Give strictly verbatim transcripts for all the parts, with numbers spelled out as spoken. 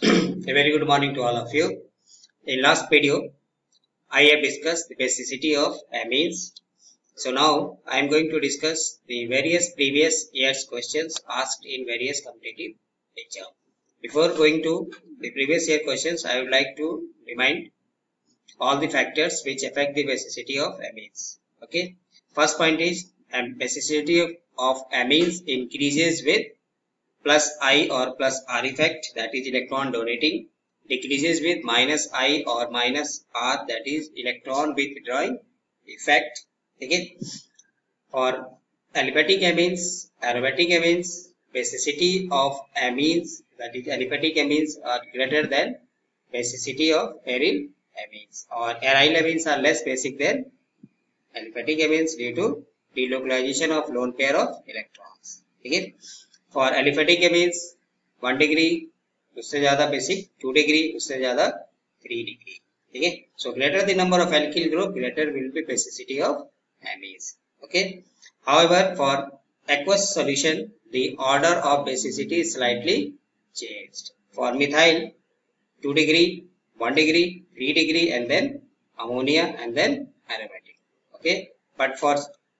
A very good morning to all of you. In last video, I have discussed the basicity of amines. So now I am going to discuss the various previous years questions asked in various competitive exam. Before going to the previous year questions, I would like to remind all the factors which affect the basicity of amines. Okay. First point is um, basicity of, of amines increases with plus I or plus R effect, that is electron donating, decreases with minus I or minus R, that is electron withdrawing effect. Okay. For aliphatic amines, aromatic amines, basicity of amines, that is aliphatic amines, are greater than basicity of aryl amines, or aryl amines are less basic than aliphatic amines due to delocalization of lone pair of electrons. Okay. For aliphatic amines one degree उससे ज़्यादा basic, two degree उससे ज़्यादा three degree. Okay. So greater the number of alkyl group, greater will be basicity of amines. Okay. However, for aqueous solution, the order of basicity is slightly changed. For methyl, two degree, one degree, three degree, and then ammonia, and then aromatic. Okay. But for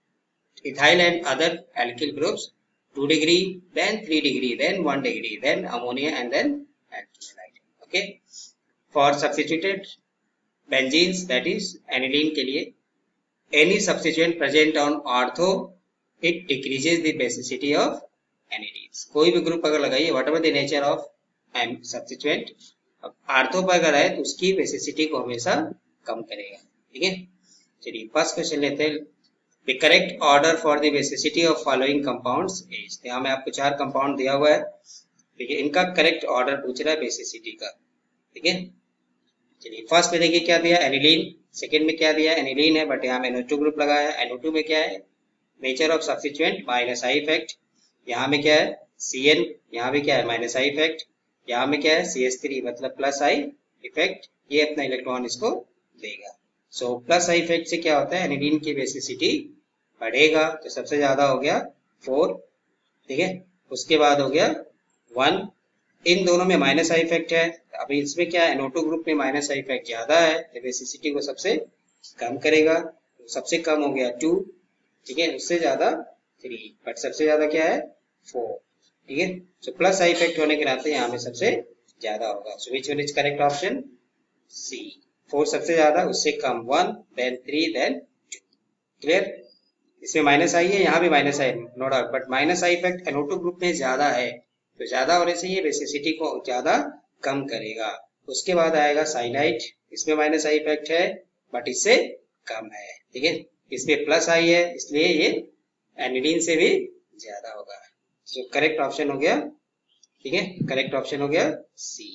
ethyl and other alkyl groups, two degree, then three degree, then one degree, then ammonia, and then alkylate. Okay. For substituted benzenes, that is aniline के लिए, any substituent present on ortho, it decreases the basicity of anides. कोई भी group अगर लगाइए, whatever the nature of substituent, ortho पर अगर है तो उसकी बेसिसिटी को हमेशा कम करेगा. ठीक है. चलिए फर्स्ट क्वेश्चन लेते हैं. The correct order for the basicity of following compounds is. यहाँ में आपको चार कंपाउंड दिया हुआ है. ठीक है. इनका करेक्ट ऑर्डर पूछ रहा है बेसिसिटी का. ठीक है. चलिए फर्स्ट में देखिए क्या दिया, एनिलीन. सेकंड में क्या दिया, एनिलीन है बट यहाँ में एन ओ टू ग्रुप लगाया है. एन ओ टू में क्या है, nature of substituent minus I effect. यहाँ में क्या है, सी एन. यहाँ भी क्या है, माइनस आई इफेक्ट. यहाँ में क्या है, सी एच थ्री मतलब प्लस आई इफेक्ट. ये अपना इलेक्ट्रॉन इसको देगा. सो प्लस आई इफेक्ट से क्या होता है, एनिलीन की बेसिसिटी बढ़ेगा. तो सबसे ज्यादा हो गया फोर. ठीक है. उसके बाद हो गया वन. इन दोनों में माइनस आई इफेक्ट है. अभी इसमें क्या है, एन ओ टू ग्रुप में माइनस आई इफेक्ट ज्यादा है तो बेसिसिटी को सबसे कम करेगा. तो सबसे कम हो गया टू. ठीक है. उससे ज्यादा थ्री, बट सबसे ज्यादा क्या है, फोर. ठीक है. सो प्लस आई इफेक्ट होने के नाते यहाँ में सबसे ज्यादा होगा. So which one is correct option, C. Four सबसे ज्यादा, उससे कम one, then three, then two. Clear. इसमें माइनस आई है, यहाँ भी minus I, no doubt, but minus I effect N O two group में ज्यादा है तो ज्यादा होने से ये बेसिसिटी को ज्यादा कम करेगा. उसके बाद आएगा साइनाइड. इसमें माइनस आई इफेक्ट है बट इससे कम है. ठीक है. इसमें प्लस आई है इसलिए ये एनिलीन से भी ज्यादा होगा. तो करेक्ट ऑप्शन हो गया. ठीक है. करेक्ट ऑप्शन हो गया सी.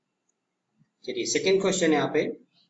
चलिए सेकेंड क्वेश्चन यहाँ पे,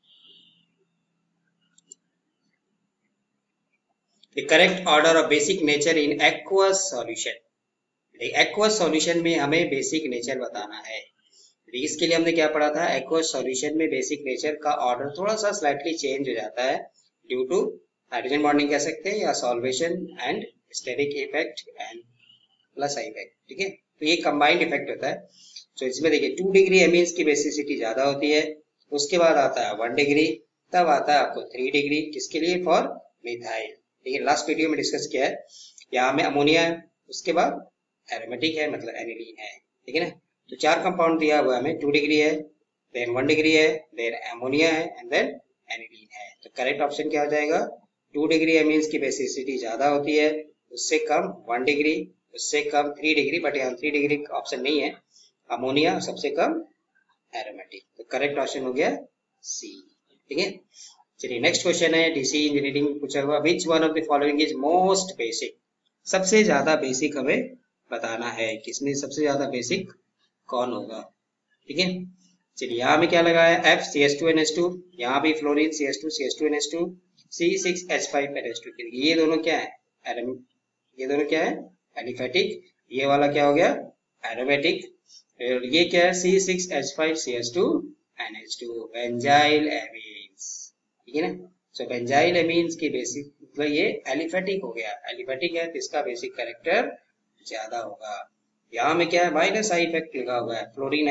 the correct order of basic nature in aqueous solution. aqueous solution में हमें बेसिक नेचर बताना है. इसके लिए हमने क्या पढ़ा था, aqueous solution में बेसिक नेचर का ऑर्डर थोड़ा सा स्लाइटली चेंज हो जाता है ड्यू टू हाइड्रोजन बॉन्डिंग कह सकते हैं, या solvation and steric effect and plus I effect. ठीक है. तो ये कंबाइंड इफेक्ट होता है. तो इसमें देखिए टू डिग्री एमीन्स की बेसिसिटी ज्यादा होती है. उसके बाद आता है वन डिग्री, तब आता है आपको थ्री डिग्री. किसके लिए, फॉर मिथाइल. ठीक है. लास्ट वीडियो में डिस्कस किया है. यहाँ में अमोनिया है, उसके बाद एरोमेटिक है मतलब एनिलीन है. ठीक है ना. तो चार कंपाउंड दिया हुआ है हमें. टू डिग्री है, देन वन डिग्री है, देन अमोनिया है, एंड देन एनिलीन है. तो करेक्ट ऑप्शन क्या हो जाएगा, टू डिग्री एमीन्स की बेसिसिटी ज्यादा होती है, उससे कम वन डिग्री, उससे कम थ्री डिग्री, बट यहाँ थ्री डिग्री ऑप्शन नहीं है. अमोनिया, सबसे कम एरोमेटिक. तो करेक्ट ऑप्शन हो गया सी. ठीक है. चलिए नेक्स्ट क्वेश्चन है, डीसी इंजीनियरिंग पूछा हुआ, which one of the following is most basic. सबसे ज्यादा बेसिक हमें बताना है, किसमें सबसे ज्यादा बेसिक कौन होगा. ठीक है. चलिए यहाँ में क्या लगाया, F C H two N H two. यहाँ भी fluorine C H two C H two N H two, C six H five N H two. ये दोनों क्या है, ये दोनों क्या है, एलिफेटिक. ये वाला क्या हो गया, एरोमेटिक. ये क्या है, C six H five C H two N H two, benzyl amines. ठीक है ना. सो बेंजाइल एमीन्स की बेसिक मतलब ये एलिफेटिक हो गया. एलिफेटिक है तो इसका बेसिक कैरेक्टर ज्यादा होगा. यहाँ में क्या है, माइनस आई इफेक्ट लगा हुआ है. फ्लोरीन है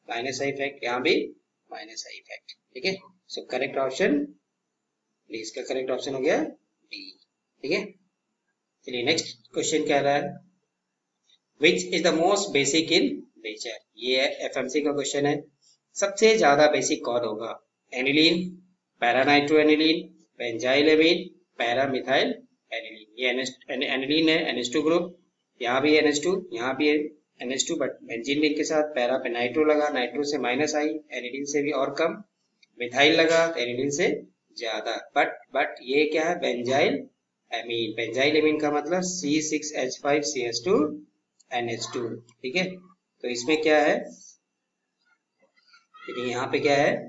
माइनस आई इफेक्ट, यहाँ भी माइनस आई इफेक्ट, ठीक है। सो करेक्ट ऑप्शन डी, इसका करेक्ट ऑप्शन हो गया डी, ठीक है। चलिए नेक्स्ट क्वेश्चन कह रहा है which is the most basic in nature, ये एफएमसी का क्वेश्चन है। सबसे ज्यादा बेसिक कौन होगा? Aniline, para nitro aniline, benzyl amine, para methyl aniline. ये एनिलीन है, एन एच टू ग्रुप, यहाँ भी एन एच टू, यहाँ भी N H two, but benzene ring के साथ पैरा पे नाइट्रो लगा, नाइट्रो से माइनस आई, एनिलीन से भी और कम, मिथाइल लगा तो एनिलीन से ज्यादा, बट बट ये क्या है? Benzyl amine. बेंजाइल एमीन का मतलब C six H five C H two N H two, ठीक है। तो इसमें क्या है, यहाँ पे क्या है,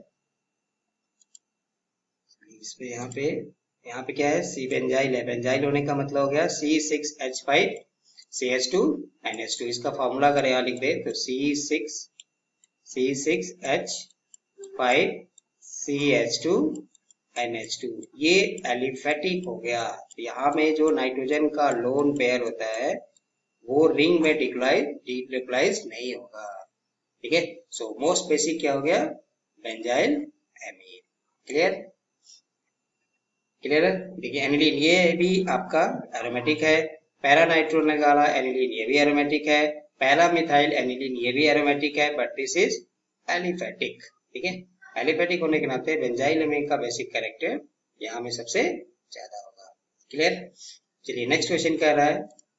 इसमें यहाँ पे यहाँ पे क्या है? सी बेंजाइल है, बेंजाइल होने का मतलब हो गया C six H five C H two N H two. इसका फॉर्मूला अगर यहाँ लिख दे तो C six C six H five C H two N H two, ये एलिफेटिक हो गया। यहाँ में जो नाइट्रोजन का लोन पेयर होता है वो रिंग में डिक्लाइज डिक्लाइज नहीं होगा, ठीक है। सो मोस्ट बेसिक क्या हो गया? Benzyl amine. क्लियर क्लियर है। देखिए एनिलीन ये भी आपका एरोमेटिक है, पैरानाइट्रो निकाला एनिलीन ये भी एरोमेटिक है, पैरामिथाइल एनिलीन ये भी एरोमेटिक है, बट दिस इज एलिफेटिक, ठीक है। एलिफेटिक होने के नाते बेंजाइल एमीन का बेसिक कैरेक्टर यहाँ में सबसे ज्यादा होगा। क्लियर। चलिए नेक्स्ट क्वेश्चन कह रहा है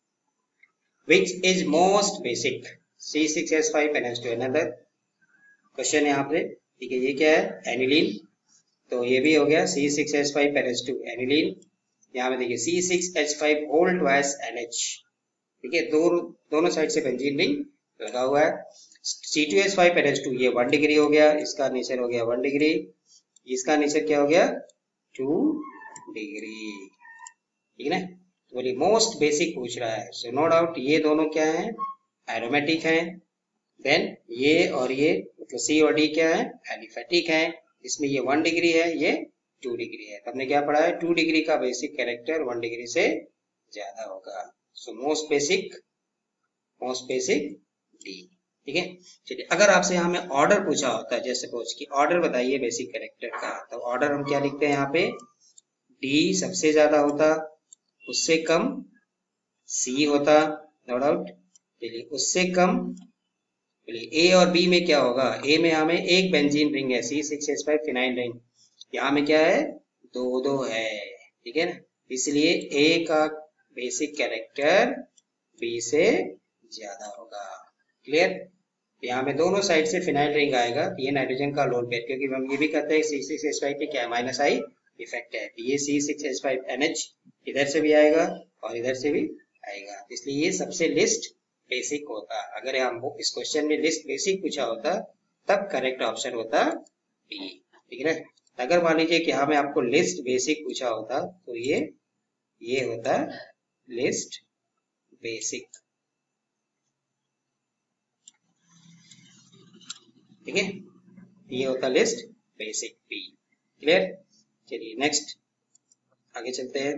which is most basic C six H five N H two. Another question यहाँ पे, ठीक है। ये क्या है? एनिलीन, तो ये भी हो गया C six H five N H two aniline. यहाँ में देखिए C six H five whole twice N H, ठीक है। दो दोनों साइड से बेंजीन रिंग लगा हुआ है। C two H five N H two ये वन डिग्री हो गया, इसका नेचर हो गया वन डिग्री, इसका नेचर क्या हो गया? टू डिग्री, ठीक है ना। तो बोलिए मोस्ट बेसिक पूछ रहा है, सो नो डाउट ये दोनों क्या है? एरोमेटिक है। देन ये और ये मतलब सी और डी क्या है? एलिफेटिक है। इसमें ये वन डिग्री है, ये टू डिग्री है। हमने क्या पढ़ा है? टू डिग्री का बेसिक कैरेक्टर वन डिग्री से ज्यादा होगा। So most basic most basic D, ठीक है। चलिए अगर आपसे यहाँ में ऑर्डर पूछा होता है, जैसे सपोज कि ऑर्डर बताइए बेसिक कैरेक्टर का, तो ऑर्डर हम क्या लिखते हैं यहाँ पे? डी सबसे ज्यादा होता, उससे कम सी होता, नो डाउट। चलिए उससे कम ए और बी में क्या होगा? ए में हमें एक बेंजीन रिंग है C six H five phenyl ring, यहाँ में क्या है? दो दो है, ठीक है ना। इसलिए ए का बेसिक कैरेक्टर बी से ज्यादा होगा। क्लियर। यहाँ में दोनों साइड से फिनाइल रिंग आएगा, ये नाइट्रोजन का लोन पेयर, क्योंकि हम ये भी कहते हैं सी सिक्स एच फाइव पे क्या है? माइनस आई इफेक्ट है। ये C six H five N H इधर से भी आएगा और इधर से भी आएगा, इसलिए ये सबसे लिस्ट बेसिक होता। अगर हम इस क्वेश्चन में लिस्ट बेसिक पूछा होता तब करेक्ट ऑप्शन होता डी, ठीक है ना। अगर मान लीजिए कि हाँ में आपको लिस्ट बेसिक पूछा होता तो ये ये होता लिस्ट बेसिक, ठीक है। ये होता लिस्ट बेसिक बी। क्लियर। चलिए नेक्स्ट आगे चलते हैं।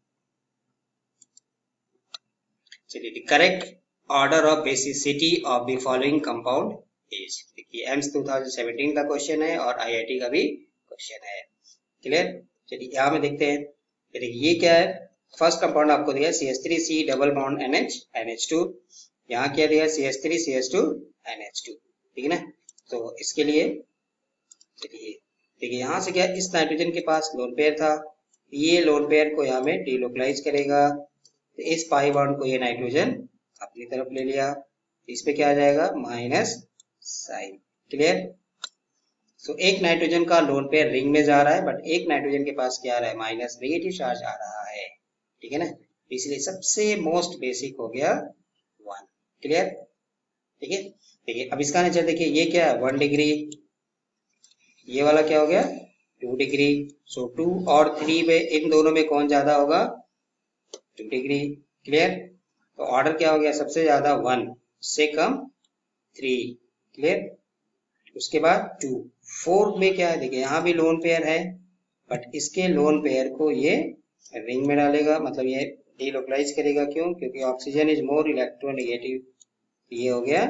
चलिए the correct order of basicity of the following compound is. देखिए एम्स टू थाउजेंड सेवेंटीन का क्वेश्चन है और आईआईटी का भी क्वेश्चन है। क्लियर। चलिए यहाँ में देखते हैं। देखिए ये क्या है? फर्स्ट कंपाउंड आपको दिया C H three C double bond N H N H two, यहाँ क्या दिया? C H three C H two N H two, ठीक है ना। तो इसके लिए चलिए देखिए यहाँ से क्या, इस नाइट्रोजन के पास लोन पेयर था, ये लोन पेयर को यहाँ में डीलोकलाइज करेगा, तो इस पाई बॉन्ड को ये नाइट्रोजन अपनी तरफ ले लिया, इस पे क्या आ जाएगा? Minus sign. क्लियर। सो एक नाइट्रोजन का लोन पेयर रिंग में जा रहा है, बट एक नाइट्रोजन के पास क्या आ रहा है? माइनस नेगेटिव चार्ज आ रहा है, ठीक है ना। इसलिए सबसे मोस्ट बेसिक हो गया वन। क्लियर, ठीक है। देखिए अब इसका नेचर देखिए, ये क्या है? वन डिग्री, ये वाला क्या हो गया? Two degree. सो टू और थ्री में इन दोनों में कौन ज्यादा होगा? Two degree. क्लियर। तो ऑर्डर क्या हो गया? सबसे ज्यादा वन, से कम थ्री। क्लियर। उसके बाद टू, फोर्थ में क्या है? देखिए यहाँ भी लोन पेयर है, बट इसके लोन पेयर को ये रिंग में डालेगा, मतलब ये डीलोकलाइज करेगा। क्यों? क्योंकि ऑक्सीजन इज मोर इलेक्ट्रोनेगेटिव। ये हो गया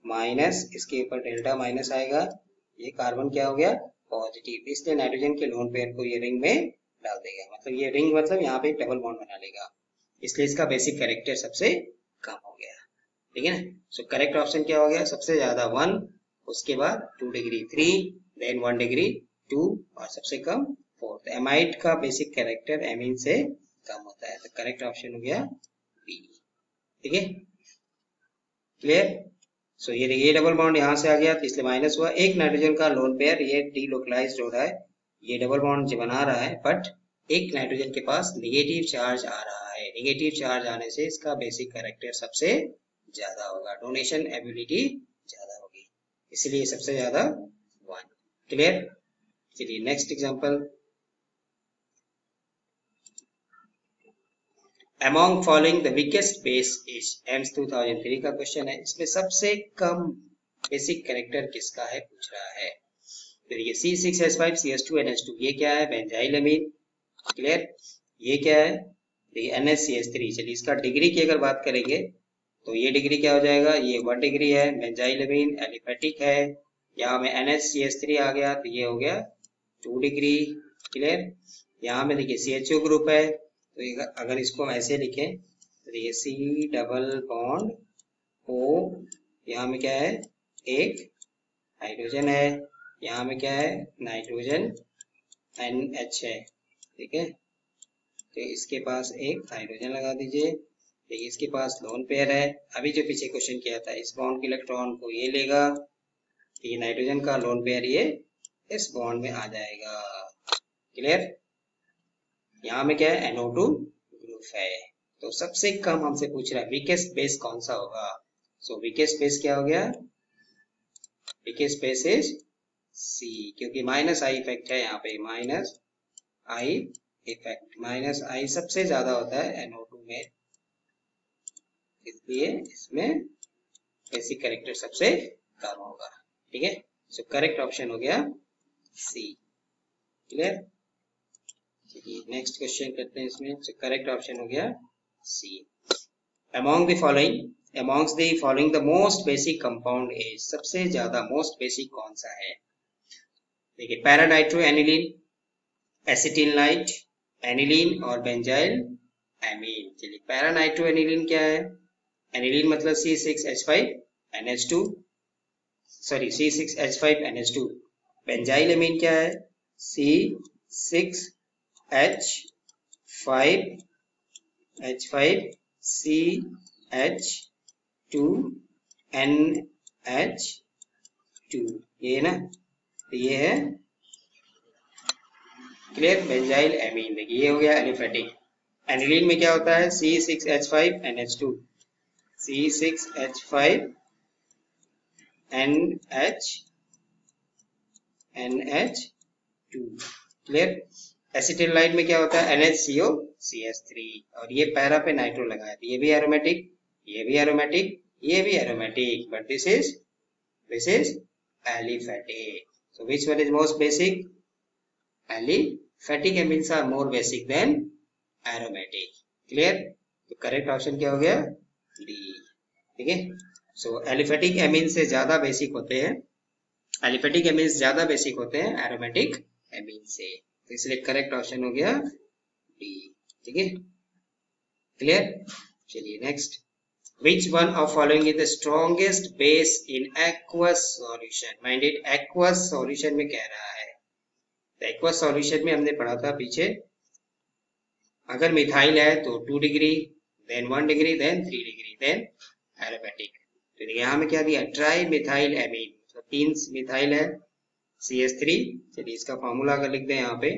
माइनस इसके ऊपर डेल्टा माइनस आएगा, ये कार्बन क्या हो गया पॉजिटिव, इसलिए नाइट्रोजन के लोन पेयर को ये रिंग में डाल देगा, मतलब ये रिंग मतलब यहाँ पे डबल बॉन्ड बना लेगा, इसलिए इसका बेसिक कैरेक्टर सबसे कम हो गया, ठीक है ना। सो करेक्ट ऑप्शन क्या हो गया, सबसे ज्यादा वन, उसके बाद two degree three, then one degree two, और सबसे कम फोर्थ। एमाइड का बेसिक कैरेक्टर एमीन से कम होता है, तो करेक्ट ऑप्शन हो गया बी, ठीक है, क्लियर। सो ये ये डबल बॉन्ड यहाँ से आ गया तो इसलिए माइनस हुआ, एक नाइट्रोजन का लोन पेयर ये डीलोकलाइज्ड हो रहा है, ये डबल बॉन्ड जो बना रहा है, बट एक नाइट्रोजन के पास निगेटिव चार्ज आ रहा है, निगेटिव चार्ज आने से इसका बेसिक कैरेक्टर सबसे ज्यादा होगा, डोनेशन एबिलिटी ज्यादा होगी, इसलिए सबसे ज्यादा वन, क्लियर। चलिए next example, Among following the weakest base is AIIMS two thousand three का क्वेश्चन है, इसमें सबसे कम बेसिक कैरेक्टर किसका है पूछ रहा है। तो देखिए C six H five C H two N H two, ये क्या है बेंजाइल अमीन, क्लियर। ये क्या है, देखिए N H C H three, चलिए इसका डिग्री की अगर बात करेंगे तो ये डिग्री क्या हो जाएगा, ये वन डिग्री है, बेंजाइल अमीन एलिफेटिक है, यहाँ में N H C H three आ गया तो ये हो गया टू डिग्री, क्लियर। यहाँ में देखिए सी एच ओ ग्रुप है, तो अगर इसको हम ऐसे लिखें तो ये सी डबल बॉन्ड ओ, यहाँ में क्या है एक हाइड्रोजन है, यहाँ में क्या है नाइट्रोजन एन एच है, ठीक है, तो इसके पास एक हाइड्रोजन लगा दीजिए, देखिए इसके पास लोन पेयर है, अभी जो पीछे क्वेश्चन किया था इस बॉन्ड के इलेक्ट्रॉन को ये लेगा, ये नाइट्रोजन का लोन पेयर ये इस बॉन्ड में आ जाएगा, क्लियर। यहाँ में क्या है एन ओ टू ग्रुप है, तो सबसे कम हमसे पूछ रहा है वीकेस्ट बेस कौन सा होगा, सो वीकेस्ट बेस क्या हो गया, वीकेस्ट बेस इज सी, क्योंकि माइनस आई इफेक्ट है यहाँ पे, minus I effect, minus I सबसे ज्यादा होता है एन ओ टू में, इसलिए इसमें बेसिक कैरेक्टर सबसे कम होगा, ठीक है। सो करेक्ट ऑप्शन हो गया सी, क्लियर। नेक्स्ट क्वेश्चन करते हैं इसमें, so करेक्ट ऑप्शन हो गया सी। Among the following, amongst the following the most basic compound is, सबसे ज्यादा मोस्ट बेसिक कौन सा है, देखिए पैरानाइट्रो एनिलीन, एसिटिलाइट एनिलीन और बेंजाइल एमीन। चलिए पैरानाइट्रो एनिलीन क्या है, एनिलीन मतलब C six H five N H two, sorry C six H five N H two, benzyl amine क्या है C six H five H five C H two N H two, ये ना, तो ये है क्लियर बेंजाइल एमीन। देखिए ये हो गया एलिफेटिक, एनिलीन में क्या होता है C six H five N H two, C six H five N H N H two, clear. Acetylated में क्या होता है N H C O C H three, और ये पैरा पे नाइट्रो लगा है, ये भी एरोमेटिक, ये भी एरोमेटिक, ये भी aromatic, but this is this is aliphatic, so which one is most basic, aliphatic amines are more basic than aromatic, clear. तो करेक्ट ऑप्शन क्या हो गया डी, ठीक है। सो एलिफेटिक एमीन से ज्यादा बेसिक होते हैं, एलिफेटिक एमीन्स ज्यादा बेसिक होते हैं एरोमेटिक एमीन से, तो इसलिए करेक्ट ऑप्शन हो गया डी, ठीक है, क्लियर। चलिए next, which one of following is the strongest base in aqueous solution, minded aqueous solution में कह रहा है, तो एक्वस सॉल्यूशन में हमने पढ़ा था पीछे, अगर मिथाइल है तो two degree, then one degree, then three degree, then aromatic, तो यहाँ में क्या दिया ट्राई मिथाइल एमीन, तो तीन मिथाइल है सी एच थ्री, चलिए इसका फॉर्मूला अगर लिख दें यहाँ पे,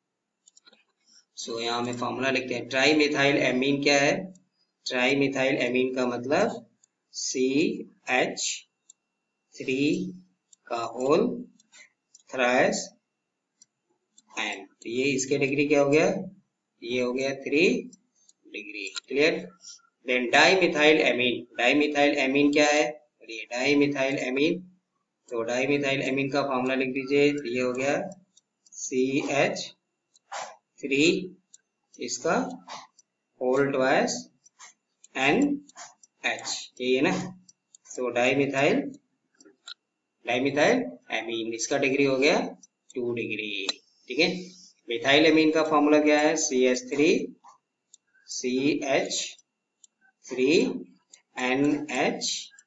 सो so, यहाँ में फॉर्मूला लिखते हैं, ट्राई मिथाइल एमीन क्या है, ट्राई मिथाइल एमीन का मतलब सी एच थ्री का होल थ्राइस एन, तो ये इसके डिग्री क्या हो गया, ये हो गया three degree, clear. Then di methyl amine, di methyl amine क्या है, ये डाई मिथाइल एमीन, तो डाई मिथाइल एमीन का फॉर्मूला लिख दीजिए, तो ये हो गया सी एच थ्री, इसका होल ट्वाइस एन एच, ये है ना, so di methyl di methyl amine, इसका डिग्री हो गया टू डिग्री। ठीक है, मिथाइल एमीन का फॉर्मूला क्या है? C H three C H three N H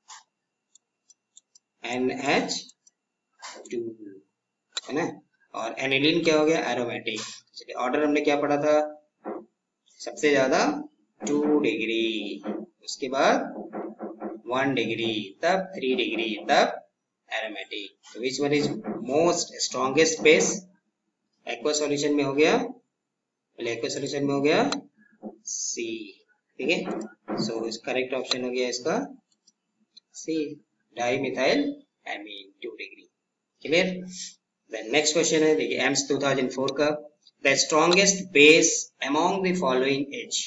N H two, है ना। और एनिलीन क्या हो गया? एरोमेटिक। चलिए ऑर्डर हमने क्या पढ़ा था? सबसे ज्यादा टू डिग्री, उसके बाद वन डिग्री, तब थ्री डिग्री, तब एरोमेटिक। तो which one is most strongest base? Aqua solution में हो गया, एक्वा सॉल्यूशन में हो गया सी। ठीक है, सो इस करेक्ट ऑप्शन हो गया इसका C, di methyl amine two degree. Clear? Then next question है, देखिए एम्स टू थाउजेंड फोर का, the strongest base among the following is.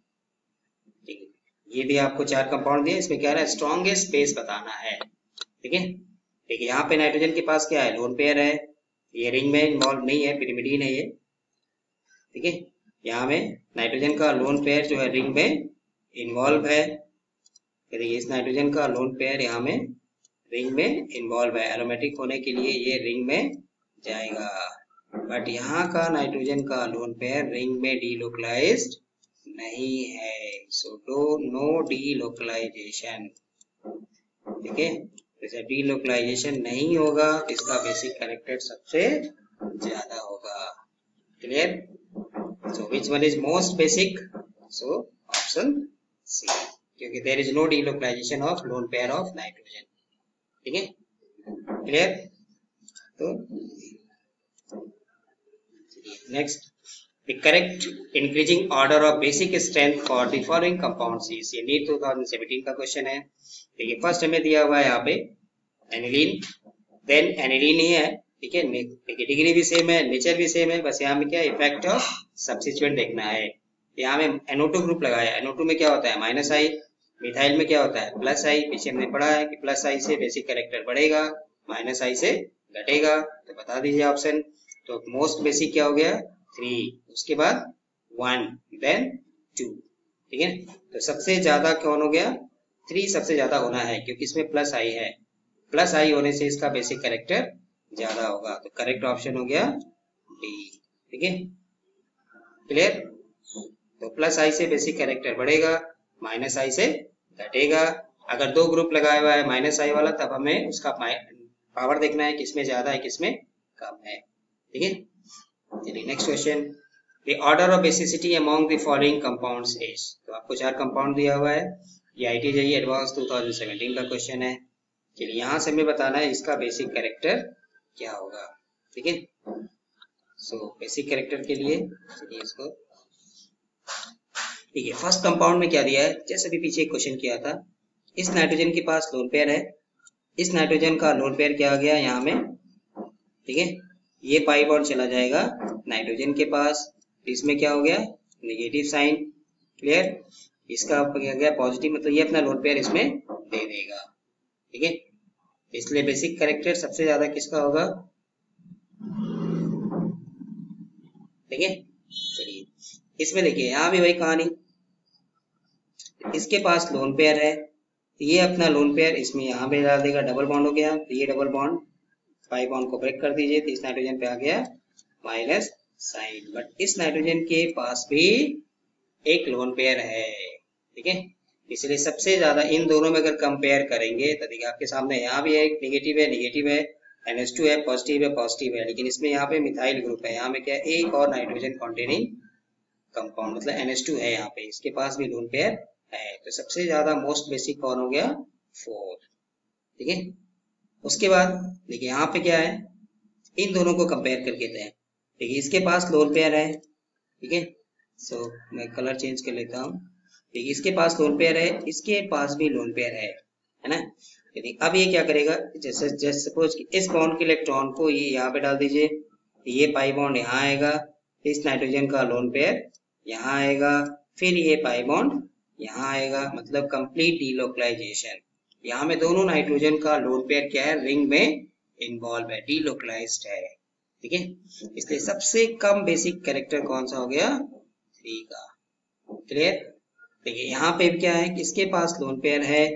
ये भी आपको चार कंपाउंड दिए, इसमें क्या है? स्ट्रॉन्गेस्ट बेस बताना है। ठीक है, देखिए यहाँ पे नाइट्रोजन के पास क्या है? लोन पेयर है, ये रिंग में इन्वॉल्व नहीं है, पिरिमिडीन है ये। ठीक है, यहाँ में नाइट्रोजन का लोन पेयर जो है रिंग में इन्वॉल्व है। देखिए इस नाइट्रोजन का लोन पेयर यहाँ में रिंग में इन्वॉल्व है, एरोमेटिक होने के लिए ये रिंग में जाएगा। बट यहाँ का नाइट्रोजन का लोन पेयर रिंग में डीलोकलाइज्ड नहीं है, सो डो नो डीलोकलाइजेशन। ठीक है, जैसे डीलोकलाइजेशन नहीं होगा, इसका बेसिक कैरेक्टर सबसे ज्यादा होगा। Clear? So which one is most basic? So option C, क्योंकि there is no delocalisation of lone pair of nitrogen. ठीक है, क्लियर? तो next, the correct increasing order of basic strength for the following compounds is. ये NEET two thousand seventeen का question है। देखिए first हमें दिया हुआ है यहाँ पे एनिलीन, देन एनिलीन ही है। ठीक है, देखिए डिग्री भी सेम है, नेचर भी सेम है, बस यहाँ में क्या इफेक्ट ऑफ सब्स्टिट्यूएंट देखना है। यहाँ में एन ओ टू ग्रुप लगाया, एन ओ टू में क्या होता है? माइनस आई। मिथाइल में क्या होता है? Plus I. पीछे हमने पढ़ा है कि प्लस आई से बेसिक कैरेक्टर बढ़ेगा, माइनस आई से घटेगा, तो बता दीजिए ऑप्शन। तो मोस्ट बेसिक क्या हो गया? थ्री, उसके बाद वन, देन टू। ठीक है, तो सबसे ज्यादा कौन हो गया? थ्री सबसे ज्यादा होना है, क्योंकि इसमें प्लस आई है, प्लस आई होने से इसका बेसिक कैरेक्टर ज्यादा होगा। तो करेक्ट ऑप्शन हो गया डी। ठीक है, क्लियर? तो प्लस आई से बेसिक कैरेक्टर बढ़ेगा, माइनस आई से घटेगा। अगर दो ग्रुप लगाया हुआ है माइनस आई वाला, तब हमें उसका पावर देखना है, किसमें ज्यादा है किसमें कम है। ठीक है, चलिए next question, the order of basicity among the following compounds is. तो आपको चार कंपाउंड दिया हुआ है, ये I T J E advance two thousand seventeen का क्वेश्चन है। चलिए यहाँ से हमें बताना है इसका बेसिक कैरेक्टर क्या होगा। ठीक है, सो बेसिक कैरेक्टर के लिए चलिए इसको, ठीक है, फर्स्ट कंपाउंड में क्या दिया है? जैसे भी पीछे एक क्वेश्चन किया था, इस नाइट्रोजन के पास लोन पेयर है, इस नाइट्रोजन का लोन पेयर क्या आ गया यहाँ में? ठीक है, ये पाई बॉन्ड चला जाएगा नाइट्रोजन के पास, इसमें क्या हो गया? Negative sign. क्लियर? इसका क्या गया? पॉजिटिव, मतलब ये अपना लोन पेयर इसमें दे देगा। ठीक है, इसलिए बेसिक कैरेक्टर सबसे ज्यादा किसका होगा? ठीक है, चलिए इसमें देखिए यहाँ भी वही कहानी, इसके पास लोन पेयर है, ये अपना लोन पेयर इसमें यहाँ पे डाल देगा, डबल बॉन्ड हो गया, तो ये डबल बॉन्ड पाई बॉन्ड को ब्रेक कर दीजिए, तो इस नाइट्रोजन पे आ गया माइनस साइन। बट इस नाइट्रोजन के पास भी एक लोन पेयर है। ठीक है, इसलिए सबसे ज्यादा इन दोनों में अगर कंपेयर करेंगे तो देखिए आपके सामने यहाँ भी एक नेगेटिव है, नेगेटिव है, एन एच टू है, पॉजिटिव है, पॉजिटिव है, लेकिन इसमें यहाँ पे मिथाइल ग्रुप है, यहाँ में क्या है? एक और नाइट्रोजन कॉन्टेनिंग कंपाउंड, मतलब एन एच टू है यहाँ पे, इसके पास भी लोन पेयर है। तो सबसे ज्यादा मोस्ट बेसिक कौन हो गया? फोर। ठीक है, उसके बाद देखिए यहाँ पे क्या है? इन दोनों को कंपेयर करके दें। देखिए इसके पास लोन पेयर है। ठीक है, सो मैं कलर चेंज कर लेता हूँ। देखिए इसके पास लोन पेयर है, इसके पास भी लोन पेयर है, है ना। अब ये क्या करेगा? जैसे जैसे सपोज कि इस बॉन्ड के इलेक्ट्रॉन को ये यहाँ पे डाल दीजिए, ये पाई बॉन्ड यहाँ आएगा, इस नाइट्रोजन का लोन पेयर यहाँ आएगा, फिर ये पाई बॉन्ड यहाँ आएगा, मतलब कंप्लीट डीलोकलाइजेशन। यहाँ में दोनों नाइट्रोजन का लोन पेयर क्या है? रिंग में इन्वॉल्व है, डीलोकलाइज्ड है। ठीक है, इसलिए सबसे कम बेसिक कैरेक्टर कौन सा हो गया? थ्री का। क्लियर? देखिए यहाँ पे क्या है कि इसके पास लोन पेयर है,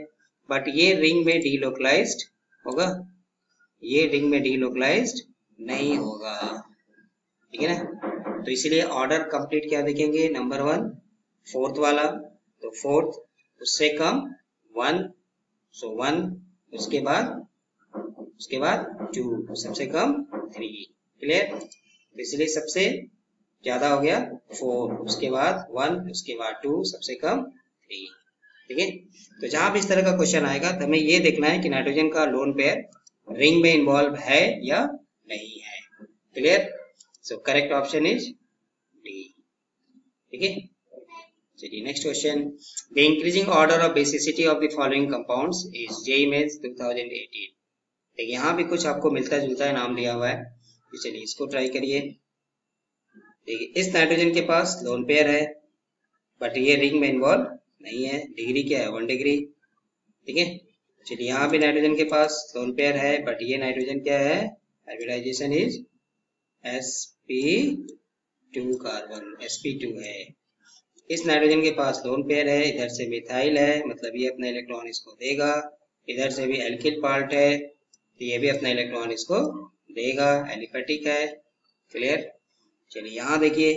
बट ये रिंग में डीलोकलाइज्ड होगा, ये रिंग में डीलोकलाइज्ड नहीं होगा, ठीक है ना। तो इसलिए ऑर्डर कंप्लीट क्या देखेंगे, नंबर वन फोर्थ वाला, तो फोर्थ उससे कम वन, सो वन, उसके बाद उसके बाद टू, सबसे कम थ्री, क्लियर। तो इसलिए सबसे ज्यादा हो गया फोर, उसके बाद वन, उसके बाद टू, सबसे कम थ्री, ठीक है। तो जहां भी इस तरह का क्वेश्चन आएगा तो हमें ये देखना है कि नाइट्रोजन का लोन पेयर रिंग में इन्वॉल्व है या नहीं है, clear. So correct option is D, ठीक है। चलिए next question, the increasing order of basicity of the following compounds is JEE mains two thousand eighteen. देखिए यहाँ भी कुछ आपको मिलता जुलता है नाम दिया हुआ है, तो चलिए इसको ट्राई करिए। देखिए इस नाइट्रोजन के पास लोन पेयर है बट ये रिंग में इन्वॉल्व नहीं है, डिग्री क्या है, वन डिग्री, ठीक है। चलिए यहाँ भी नाइट्रोजन के पास लोन पेयर है बट ये नाइट्रोजन क्या है, hybridisation is S P two carbon, S P two है। इस नाइट्रोजन के पास लोन पेयर है, इधर से मिथाइल है, मतलब ये अपना इलेक्ट्रॉन इसको देगा, इधर से भी एल्किल पार्ट है, तो ये भी अपना इलेक्ट्रॉन इसको देगा, एलिफेटिक है, क्लियर। चलिए यहाँ देखिए,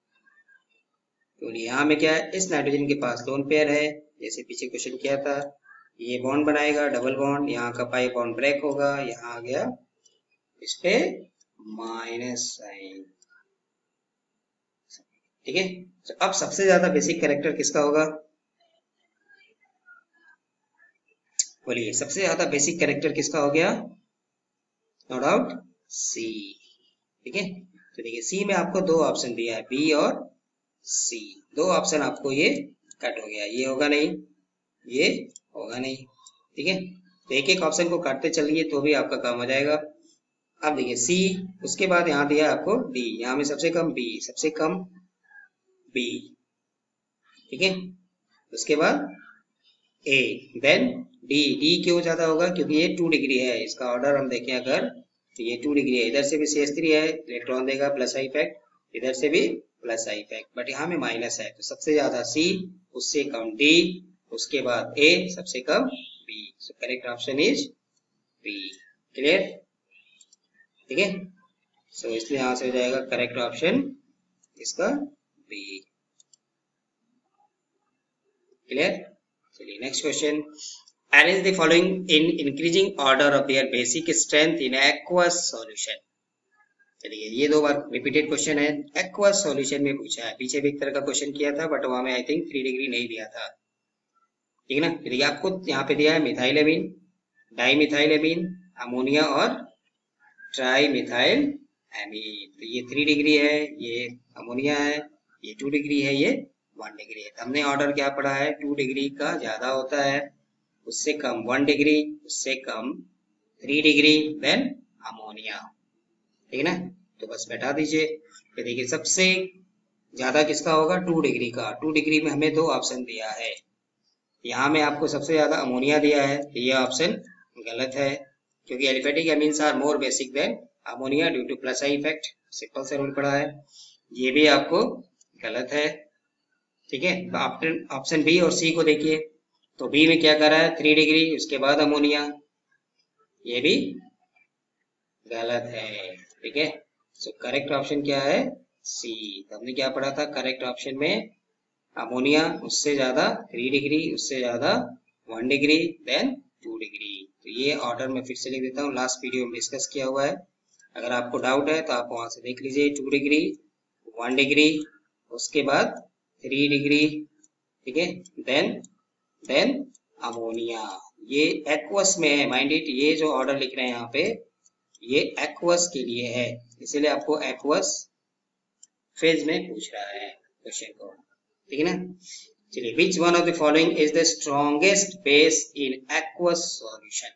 तो यहाँ में क्या है, इस नाइट्रोजन के पास लोन पेयर है, जैसे पीछे क्वेश्चन किया था, ये बॉन्ड बनाएगा डबल बॉन्ड, यहाँ का पाई बॉन्ड ब्रेक होगा, यहाँ आ गया इस पे माइनस साइन, ठीक है। तो अब सबसे ज्यादा बेसिक कैरेक्टर किसका होगा, बोलिए सबसे ज्यादा बेसिक कैरेक्टर किसका हो गया, नो डाउट सी, ठीक है। तो देखिए सी में आपको दो ऑप्शन दिया है, बी और सी, दो ऑप्शन आपको ये कट हो गया, ये होगा नहीं, ये होगा नहीं, ठीक है। तो एक एक ऑप्शन को काटते चलिए तो भी आपका काम हो जाएगा। अब देखिए सी, उसके बाद यहाँ दिया आपको डी, यहाँ में सबसे कम बी, सबसे कम बी, ठीक है। उसके बाद ए, देन डी, डी क्यों ज्यादा होगा, क्योंकि ये टू डिग्री है, इसका ऑर्डर हम देखें अगर तो ये टू डिग्री है, इधर से भी सी एच थ्री है, इलेक्ट्रॉन देगा प्लस आई इफेक्ट, इधर से भी प्लस आई इफेक्ट, बट यहाँ में माइनस है, तो सबसे ज्यादा सी, उससे कम डी, उसके बाद ए, सबसे कम B, so correct option is B, clear, ठीक है। सो इसलिए यहाँ से हो जाएगा करेक्ट ऑप्शन इसका बी, क्लियर। चलिए next question, arrange the following in increasing order of their basic strength in aqueous solution। चलिए ये दो बार रिपीटेड क्वेश्चन है, aqueous solution में पूछा है, पीछे भी एक तरह का क्वेश्चन किया था बट वहां में आई थिंक थ्री डिग्री नहीं दिया था, ठीक है ना। देखिए आपको यहाँ पे दिया है methyl amine, di methyl amine, ammonia और ट्राई मिथाइल एमीन, तो ये थ्री डिग्री है, ये अमोनिया है, ये टू डिग्री है, ये वन डिग्री है। तो हमने ऑर्डर क्या पढ़ा है, टू डिग्री का ज्यादा होता है, उससे कम वन डिग्री, उससे कम थ्री डिग्री, देन अमोनिया, ठीक है ना। तो बस बैठा दीजिए, तो देखिए सबसे ज्यादा किसका होगा, टू डिग्री का, टू डिग्री में हमें दो ऑप्शन दिया है, यहाँ में आपको सबसे ज्यादा अमोनिया दिया है, तो ये ऑप्शन गलत है, क्योंकि aliphatic amines are more basic than ammonia due to plus I effect, simple से रूल पड़ा है, ये भी आपको गलत है, ठीक है। ऑप्शन बी और सी को देखिए, तो बी में क्या कर रहा है, थ्री डिग्री, उसके बाद अमोनिया, ये भी गलत है, ठीक है। सो करेक्ट ऑप्शन क्या है, सी। तो हमने क्या पढ़ा था, करेक्ट ऑप्शन में अमोनिया, उससे ज्यादा थ्री डिग्री, उससे ज्यादा one degree, then two degree. तो ये ऑर्डर में फिर से लिख देता हूँ, लास्ट वीडियो में डिस्कस किया हुआ है, अगर आपको डाउट है तो आप वहां से देख लीजिए, टू डिग्री, वन डिग्री, उसके बाद थ्री डिग्री, ठीक है, देन देन अमोनिया, ये एक्वस में है, माइंड इट, ये जो ऑर्डर लिख रहे हैं यहाँ पे ये एक्वस के लिए है, इसीलिए आपको एक्वस फेज में पूछ रहा है क्वेश्चन को, ठीक है ना। चलिए, which one of the following is the strongest base in aqueous solution,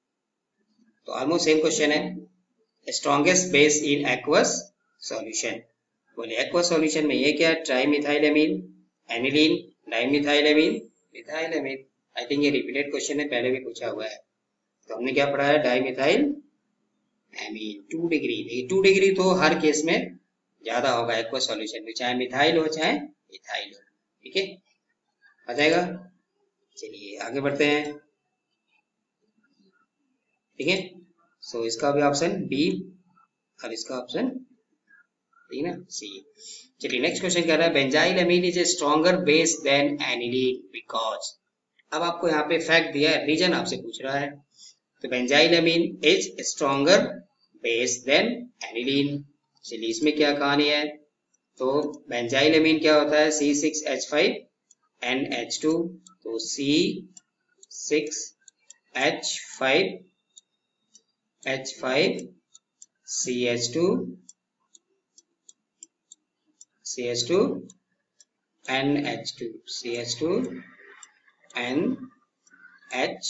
तो ऑलमोस्ट सेम क्वेश्चन है, strongest base in aqueous solution, बोले एक्वस सॉल्यूशन में ये क्या, tri methyl amine, aniline, dimethyl amine, methyl amine, I think ये repeated question है, पहले भी पूछा हुआ है, तो हमने क्या पढ़ा है, डाइमिथाइल एमीन, टू डिग्री, देखिए टू डिग्री तो हर केस में ज्यादा होगा एक्वस सॉल्यूशन में, चाहे मिथाइल हो चाहे इथाइल हो, ठीक है, आ जाएगा। चलिए आगे बढ़ते हैं, ठीक है। सो इसका भी ऑप्शन बी और इसका ऑप्शन ठीक है ना, सी। चलिए नेक्स्ट क्वेश्चन कह रहा है benzyl amine is a stronger base than aniline because. अब आपको यहाँ पे फैक्ट दिया है, रीजन आपसे पूछ रहा है। तो benzyl amine is stronger base than aniline. चलिए इसमें क्या कहानी है। तो बेंजाइल अमीन क्या होता है, C six H five N H two. तो C six H five H five C H two C H two N H two C H two N H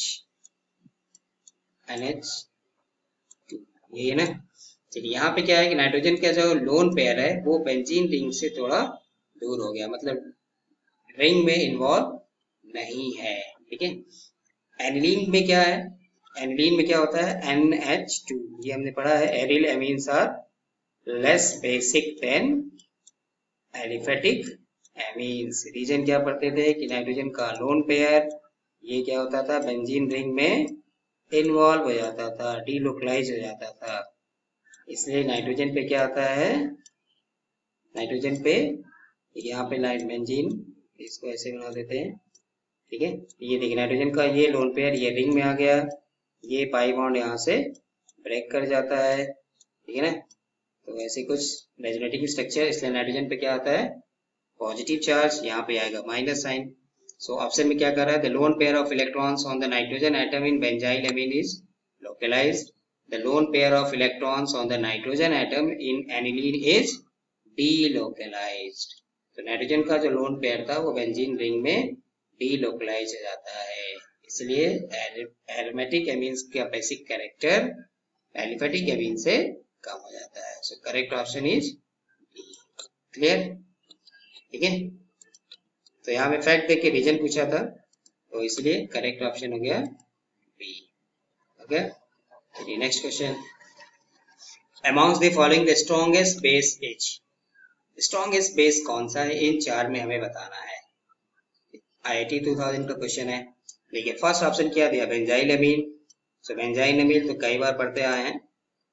N H two, ये है ना। चलिए यहाँ पे क्या है कि नाइट्रोजन का जो लोन पेयर है वो बेंजीन रिंग से थोड़ा दूर हो गया, मतलब रिंग में इन्वॉल्व नहीं है। ठीक है। एनिलीन में क्या है, एनिलीन में क्या होता है, एन एच टू। ये हमने पढ़ा है, aryl amines are less basic than aliphatic amines. Reason क्या पढ़ते थे कि नाइट्रोजन का लोन पेयर ये क्या होता था, बेंजीन रिंग में इन्वॉल्व हो जाता था, डीलोकलाइज हो जाता था। इसलिए नाइट्रोजन पे क्या आता है, नाइट्रोजन पे यहाँ पे लाइट बेंजीन, इसको ऐसे बना देते हैं। ठीक है। ये देखिए नाइट्रोजन का ये लोन पेयर ये रिंग में आ गया, ये पाई बॉन्ड यहाँ से ब्रेक कर जाता है। ठीक है ना। तो ऐसे कुछ रेजोनेटिंग स्ट्रक्चर, इसलिए नाइट्रोजन पे क्या आता है, पॉजिटिव चार्ज, यहाँ पे आएगा माइनस साइन। सो ऑप्शन में क्या कर रहा है, the lone pair of electrons on the nitrogen atom in benzyl amine is localised, the lone pair of electrons on the nitrogen atom in aniline is delocalised. तो nitrogen का जो lone pair था वो बेंजीन रिंग में delocalise हो जाता है, इसलिए एरोमेटिक एमीन्स का बेसिक कैरेक्टर एलिफेटिक एमीन से कम हो जाता है। So correct option is clear. ठीक है। तो यहाँ में फैक्ट देख के रीजन पूछा था, तो इसलिए करेक्ट ऑप्शन हो गया बी। ओके। चलिए next question, amongst the following the strongest base is. Strongest base कौन सा है, इन चार में हमें बताना है। I I T two thousand का क्वेश्चन है। देखिए फर्स्ट ऑप्शन क्या दिया, बेंजाइल अमीन। सो बेंजाइल अमीन तो कई बार पढ़ते आए हैं।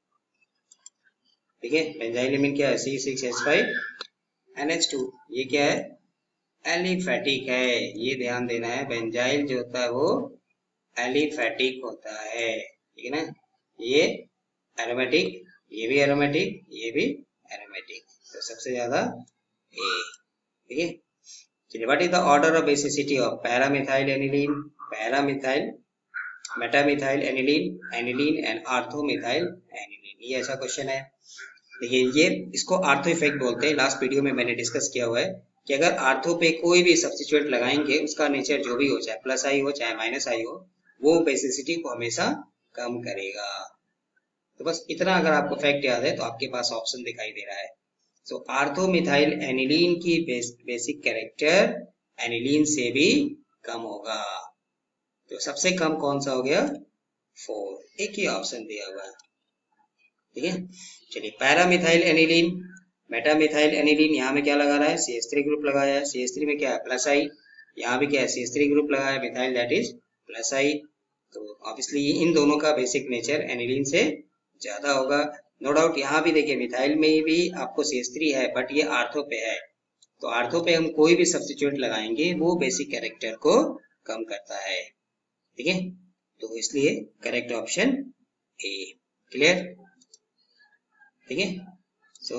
ठीक है। बेंजाइल अमीन क्या है, C six H five N H two. ये क्या है, एलिफेटिक है, ये ध्यान देना है। बेंजाइल जो होता है वो एलिफेटिक होता है। ठीक है ना। ये एरोमेटिक, ये भी एरोमेटिक, ये भी एरोमेटिक, तो सबसे ज्यादा ए। ठीक है। चलिए what is the order of basicity of paramethyl aniline, paramethyl, metamethyl aniline, aniline and orthomethyl aniline. ये ऐसा क्वेश्चन है। देखिए ये इसको आर्थो इफेक्ट बोलते हैं। लास्ट वीडियो में मैंने डिस्कस किया हुआ है कि अगर आर्थो पे कोई भी सब्स्टिट्यूएंट लगाएंगे, उसका नेचर जो भी हो, चाहे प्लस आई हो चाहे माइनस आई हो, वो बेसिसिटी को हमेशा कम करेगा। तो बस इतना अगर आपको फैक्ट याद है तो आपके पास ऑप्शन दिखाई दे रहा है। सो so, आर्थोमिथाइल एनिलीन की बेस, बेसिक कैरेक्टर एनिलीन से भी कम होगा। तो सबसे कम कौन सा हो गया, फोर, एक ही ऑप्शन दिया हुआ है। ठीक है। चलिए पैरामिथाइल एनिलीन, मेटामिथाइल एनिलीन, यहाँ में क्या लगा रहा है, सी एच थ्री ग्रुप लगाया है। सी एच थ्री में क्या है, प्लस आई, यहाँ भी क्या है, सी एच थ्री ग्रुप लगाया है, methyl that is plus I. तो ऑब्वियसली इन दोनों का बेसिक नेचर एनिलीन से ज्यादा होगा। नो डाउट यहाँ भी देखिए मिथाइल में भी आपको सी एच थ्री है, बट ये आर्थो पे है। तो आर्थो पे हम कोई भी सब्स्टिट्यूएंट लगाएंगे वो बेसिक कैरेक्टर को कम करता है। ठीक है। तो इसलिए करेक्ट ऑप्शन ए। क्लियर। ठीक है। सो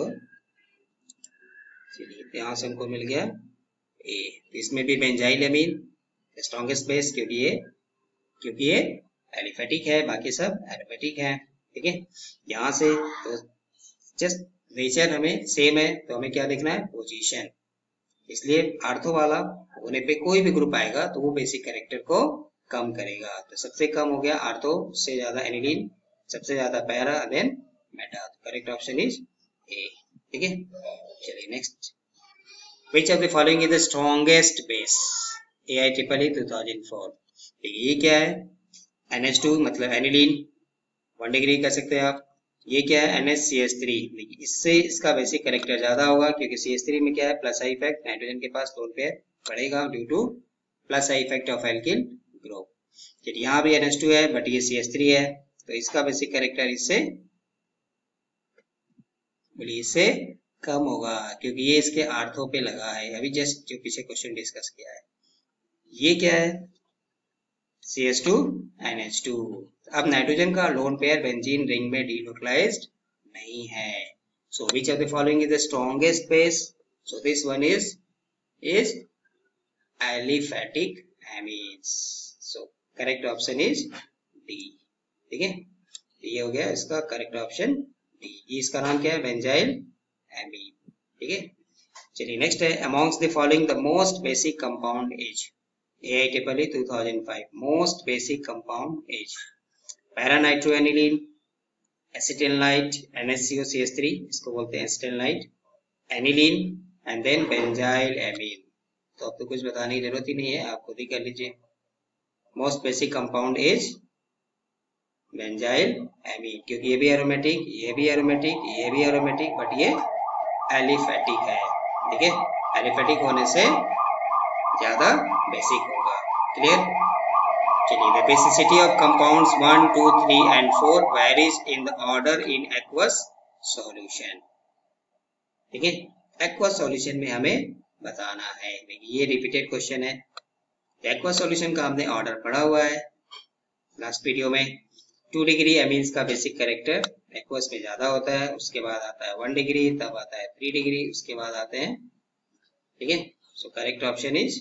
चलिए यहां से हमको मिल गया ए। इसमें भी बेंजाइल अमीन स्ट्रॉन्गेस्ट बेस, क्योंकि ये क्योंकि ये एलिफेटिक है, बाकी सब एरोमेटिक है। ठीक है। यहाँ से तो जस्ट नेचर हमें सेम है, तो हमें क्या देखना है, पोजीशन। इसलिए आर्थो वाला होने पे कोई भी ग्रुप आएगा तो वो बेसिक कैरेक्टर को कम करेगा। तो सबसे कम हो गया आर्थो, से ज्यादा एनिलीन, सबसे ज्यादा para, then meta. Correct option is A. ठीक है। चलिए next, which of the following is the strongest base, A I triple E two thousand four. ये क्या है, एन एच टू मतलब एनिलीन, वन डिग्री कह सकते हैं आप। ये क्या है, N H C H three. इससे इसका बेसिक कैरेक्टर ज्यादा होगा, क्योंकि सी एच थ्री में क्या है, प्लस आई इफेक्ट, नाइट्रोजन के पास लोन पेयर बढ़ेगा due to plus I effect of alkyl group. चलिए यहाँ भी एन एच टू है, बट ये सी एच थ्री है, तो इसका बेसिक कैरेक्टर इससे बोलिए इससे कम होगा, क्योंकि ये इसके आर्थो पे लगा है। अभी जस्ट जो पीछे क्वेश्चन डिस्कस किया है, ये क्या है, C H two N H two. अब नाइट्रोजन का लोन पेयर बेंजीन रिंग में डीलोकलाइज्ड नहीं है। So which of the following is the strongest base? So this one is is aliphatic amines. So correct option is D. ठीक है, ये हो गया इसका करेक्ट ऑप्शन डी। इसका नाम क्या है, बेंजाइल एमीन। ठीक है, चलिए नेक्स्ट है, amongst the following the most basic compound is. A I E E E two thousand five most basic compound is paranitroaniline, acetanilide, N H C O C H three, इसको बोलते हैं acetanilide, aniline and then benzyl amine. तो अब तो कुछ बताने की जरूरत ही नहीं है, आप खुद ही कर लीजिए। Most basic compound is benzyl amine, क्योंकि ये भी एरोमेटिक, ये भी एरोमेटिक, ये भी एरोमेटिक, बट ये एलिफेटिक है। ठीक है, एलिफेटिक होने से ज्यादा बेसिक होगा। क्लियर? चलिए, the basicity of compounds one, two, three and four varies in the order in aqueous solution. ठीक है, एक्वस सॉल्यूशन में हमें बताना है। ये रिपीटेड क्वेश्चन है। एक्वस सॉल्यूशन का हमने ऑर्डर पढ़ा हुआ है लास्ट वीडियो में। टू डिग्री एमीन्स का बेसिक कैरेक्टर एक्वस में ज्यादा होता है, उसके बाद आता है वन डिग्री, तब आता है थ्री डिग्री, उसके बाद आते हैं। ठीक है, so correct option is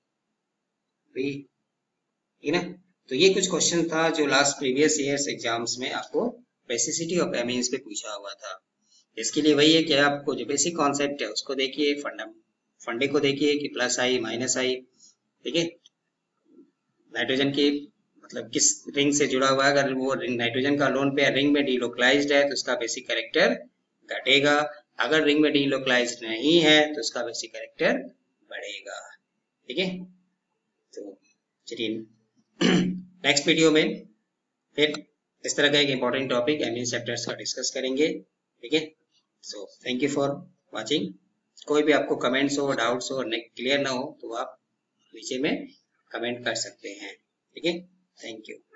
B. ठीक ना? तो ये कुछ क्वेश्चन था जो लास्ट प्रीवियस ईयर्स एग्जाम्स में आपको बेसिसिटी ऑफ एमीन्स पे पूछा हुआ था। इसके लिए वही है कि आपको जो बेसिक कॉन्सेप्ट है उसको देखिए, फंडम फंडे को देखिए कि प्लस आई माइनस आई। ठीक है, नाइट्रोजन की मतलब किस रिंग से जुड़ा हुआ है, अगर वो नाइट्रोजन का लोन पेयर रिंग में डीलोकलाइज्ड है तो उसका बेसिक कैरेक्टर घटेगा, अगर रिंग में डीलोकलाइज्ड नहीं है तो उसका बेसिक कैरेक्टर बढ़ेगा। ठीक है, तो चलिए नेक्स्ट वीडियो में फिर इस तरह का एक इंपॉर्टेंट टॉपिक एमीन चैप्टर्स का डिस्कस करेंगे। ठीक है, so thank you for watching. कोई भी आपको कमेंट्स हो, डाउट्स हो, क्लियर ना हो तो आप नीचे में कमेंट कर सकते हैं। ठीक है, थैंक यू।